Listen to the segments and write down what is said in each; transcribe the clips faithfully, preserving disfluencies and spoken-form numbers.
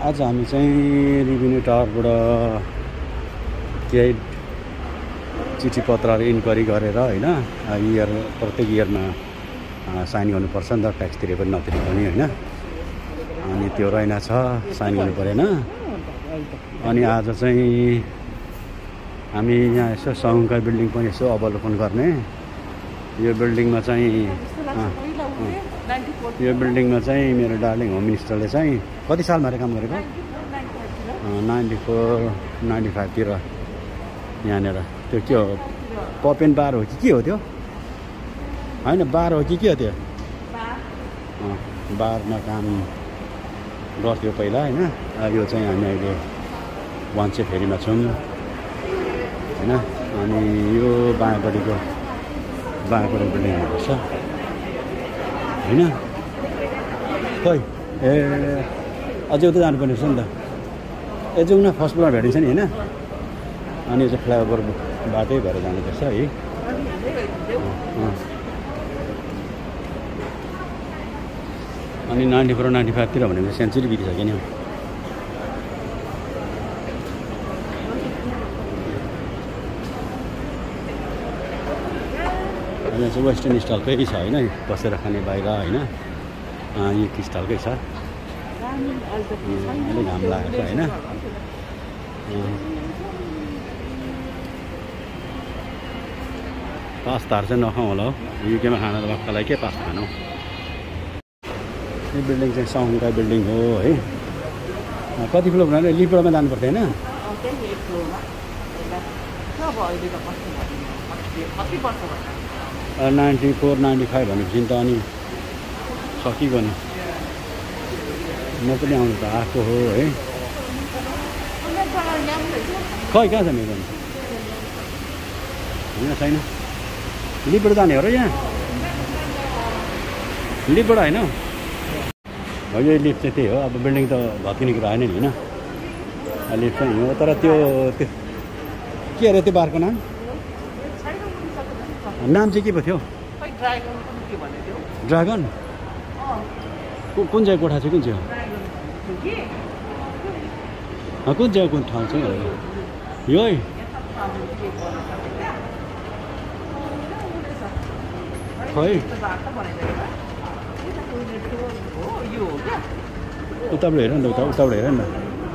आज हामी चाहिँ रेभिन्यू टावरबाट केही चिठी पत्रहरू इन्क्वायरी गरेर होइन इयर प्रत्येक इयरमा साइन गर्नुपर्छ नि त, ट्याक्स तिरे पनि नतिरे पनि होइन। अनि त्यो रहेनछ, साइन गर्नु परेन। अनि आज चाहिँ हामी यहाँ यसो सङ्घका बिल्डिङ पनि यसो अवलोकन गर्ने। यो बिल्डिङमा चाहिँ यो बिल्डिङमा चाहिँ मेरो डार्लिङ होम मिनिस्टरले चाहिँ कति सालमा काम गरेको? नाइन्टी फोर नाइन्टी फाइभतिर यहाँनिर। त्यो के हो, पपेन बार हो कि के हो त्यो? होइन बार हो कि के हो त्यो? बारमा काम गर्थ्यो पहिला होइन। यो चाहिँ हामी अहिले वान्चे फेरीमा छौँ होइन। अनि यो बाँपट्टिको बाँपट्टि बिल्डिङ हुनुपर्छ होइन। खोइ ए अझै उता जानुपर्ने रहेछ नि त। ए जाउँ न, फर्स्ट फ्लोर भेटिन्छ नि होइन। अनि यो चाहिँ फ्लाइओभर बाटै भएर जानुपर्छ है। अनि नाइन्टी फोर नाइन्टी फाइभतिर भनेको सेन्चुरी बितिसक्यो नि। यहाँ चाहिँ वेस्टर्न स्टाइलकै छ होइन, बसेर खाने बाहिर होइन। यो स्टाइलकै छ, अलिक घाम लागेको छ होइन। पास्ताहरू चाहिँ नखाउँ होला हौ, युकेमा खाना त भक्कलाई के पास्ता खानु। यो बिल्डिङ चाहिँ सङ्घका बिल्डिङ हो है। कति फ्लोर भन्नाले लिपमा जानुपर्छ होइन। नाइन्टी फोर नाइन्टी फाइभ भनेपछि त अनि सकिगयो नि। म पनि आउनु त आएको हो है। खै कहाँ छ मेरो होइन? छैन, लिपबाट जाने हो र यहाँ? लिपबाट होइन हो, यो लिफ्ट चाहिँ त्यही हो। अब बिल्डिङ त भत्किने कुरा आएन नि होइन। लिफ्ट चाहिँ हो, तर त्यो त्यो के अरे त्यो बारको नाम नाम चाहिँ के पो थियो? ड्रागन? कुन चाहिँ कोठा चाहिँ कुन चाहिँ हो? कुन चाहिँ कुन ठाउँ चाहिँ यो है? खै उताबाट हेर नि त, उता उताबाट हेर नि त।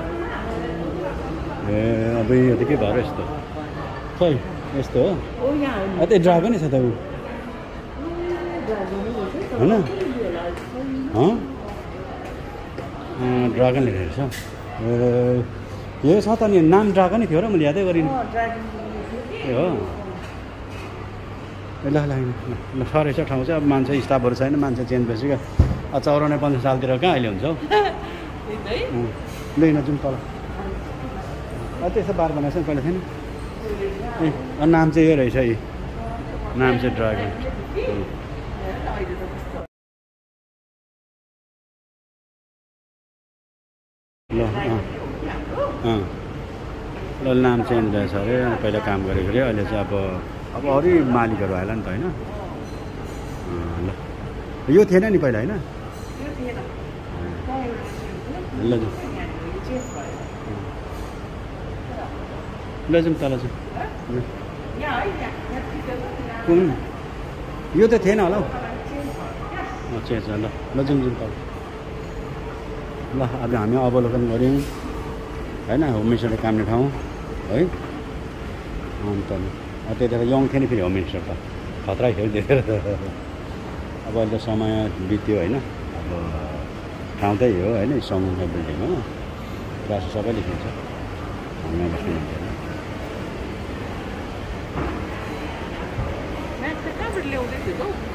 ए अब यो त के भयो यस्तो? खै यस्तो हो? त्यही ड्रागनै छ त ऊ होइन। ड्रागन लेखेको छ। यो छ त नि, नाम ड्रागनै थियो र मैले यादै गरिनँ। ए हो ल ल ल सरै छ ठाउँ चाहिँ। अब मान्छे स्टाफहरू छैन, मान्छे चेन्ज भइसक्यो। चौरानब्बे पन्चास सालतिर कहाँ अहिले हुन्छ हौ। लिन जाउँ तल। त्यस्तो बार बनाएको छ नि, पहिला थिएन। ए नाम चाहिँ यो रहेछ, है नाम चाहिँ ड्रागन। ल अँ ल नाम चेन्ज रहेछ अरे। पहिला काम गरेको अरे, अहिले चाहिँ अब अब अरू मालिकहरू आएला नि त होइन। ल यो थिएन नि पहिला होइन। ल जाउँ ल जाउँ तल जाउँ। कुन यो त थिएन होला हौ। अच्छा अच्छा ल ल जाउँ जाउँ तल। ल अब हामी अवलोकन गऱ्यौँ होइन, होम मिनिस्टरले कामने ठाउँ है। अन्त त्यतिखेर यङ थियो नि फेरि होम मिनिस्टर त, खतरा थियो त्यतिखेर त। अब अहिले समय बित्यो होइन। अब ठाउँ त्यही हो होइन, सङ्घका बिल्डिङ हो। प्रायः सबै लेखिन्छ, हामीमा बस्नु हुँदैन।